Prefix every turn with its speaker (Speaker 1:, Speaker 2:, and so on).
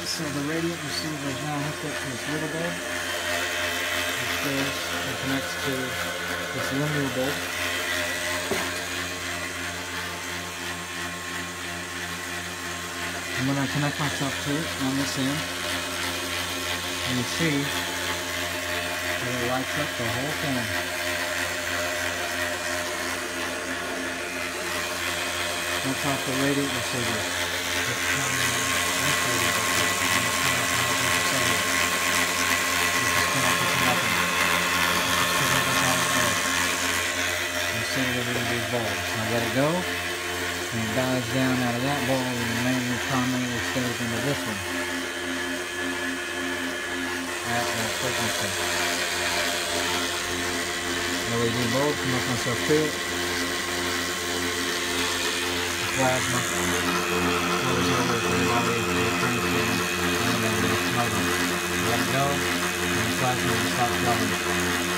Speaker 1: So the radiant receiver is now hooked up to this little bulb, which goes and connects to this linear bulb. And when I connect myself to it on this end, you see that it lights up the whole thing. That's off the radiant receiver. Instead of these bulbs. Now let it go, and it dies down out of that bulb, and the main primary stays into this one at that frequency. LED bulb, connect myself to it. The plasma goes over to the body, and then the motor. Let it go, and the plasma will stop flowing.